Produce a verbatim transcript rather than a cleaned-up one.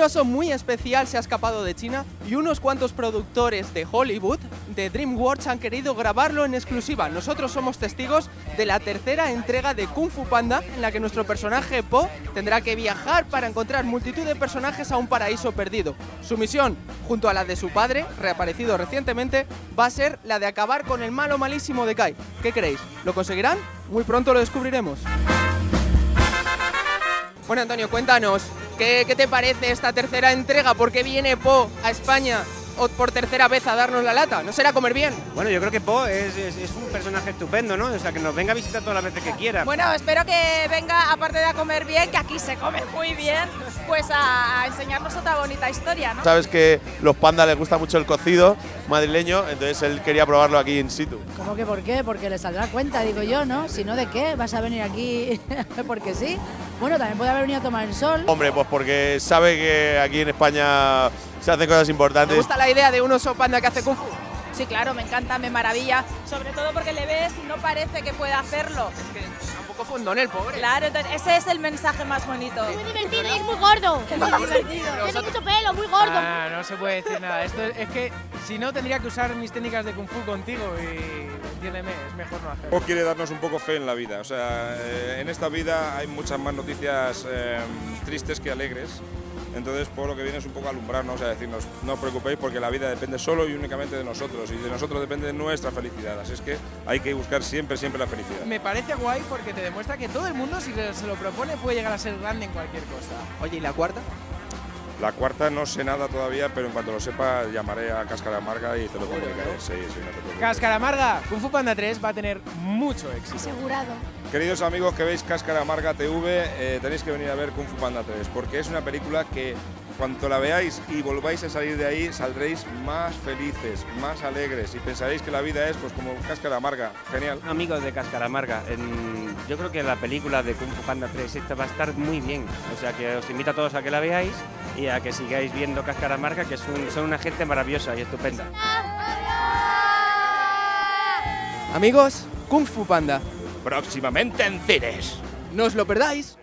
oso muy especial se ha escapado de China y unos cuantos productores de Hollywood, de DreamWorks, han querido grabarlo en exclusiva. Nosotros somos testigos de la tercera entrega de Kung Fu Panda, en la que nuestro personaje Po tendrá que viajar para encontrar multitud de personajes a un paraíso perdido. Su misión, junto a la de su padre, reaparecido recientemente, va a ser la de acabar con el malo malísimo de Kai. ¿Qué creéis? ¿Lo conseguirán? Muy pronto lo descubriremos. Bueno, Antonio, cuéntanos, ¿qué, qué te parece esta tercera entrega? ¿Por qué viene Po a España o por tercera vez a darnos la lata? ¿No será comer bien? Bueno, yo creo que Po es, es, es un personaje estupendo, ¿no? O sea, que nos venga a visitar todas las veces que quiera. Bueno, espero que venga, aparte de a comer bien, que aquí se come muy bien, pues a, a enseñarnos otra bonita historia, ¿no? Sabes que los pandas les gusta mucho el cocido madrileño, entonces él quería probarlo aquí in situ. ¿Cómo que por qué? Porque le saldrá cuenta, digo yo, ¿no? Si no, ¿de qué? ¿Vas a venir aquí porque sí? Bueno, también puede haber venido a tomar el sol. Hombre, pues porque sabe que aquí en España se hacen cosas importantes. ¿Te gusta la idea de un oso panda que hace Kung Fu? Sí, claro, me encanta, me maravilla, sobre todo porque le ves y no parece que pueda hacerlo. Es que está un poco fondón el pobre. Claro, entonces ese es el mensaje más bonito. Muy divertido y es muy gordo. Es muy divertido. Tiene mucho pelo, muy gordo. Ah, no se puede decir nada. Esto es que si no tendría que usar mis técnicas de Kung Fu contigo y entiéndeme, es mejor no hacerlo. Po quiere darnos un poco fe en la vida. O sea, eh, en esta vida hay muchas más noticias eh, tristes que alegres. Entonces, por lo que viene es un poco alumbrarnos, a decirnos, no os preocupéis porque la vida depende solo y únicamente de nosotros y de nosotros depende de nuestra felicidad. Así es que hay que buscar siempre, siempre la felicidad. Me parece guay porque te demuestra que todo el mundo, si se lo propone, puede llegar a ser grande en cualquier cosa. Oye, ¿y la cuarta? La cuarta no sé nada todavía, pero en cuanto lo sepa llamaré a Cáscara Amarga y te lo comunicaré. Sí, sí, no te preocupes. Cáscara Amarga, Kung Fu Panda tres va a tener mucho éxito. Asegurado. Queridos amigos que veis Cáscara Amarga T V, eh, tenéis que venir a ver Kung Fu Panda tres, porque es una película que cuando la veáis y volváis a salir de ahí, saldréis más felices, más alegres y pensaréis que la vida es pues como Cáscara Amarga. Genial. Amigos de Cáscara Amarga, en, yo creo que la película de Kung Fu Panda tres esta va a estar muy bien. O sea que os invito a todos a que la veáis y a que sigáis viendo Cáscara Amarga, que es un, son una gente maravillosa y estupenda. Amigos, Kung Fu Panda. Próximamente en cines. No os lo perdáis.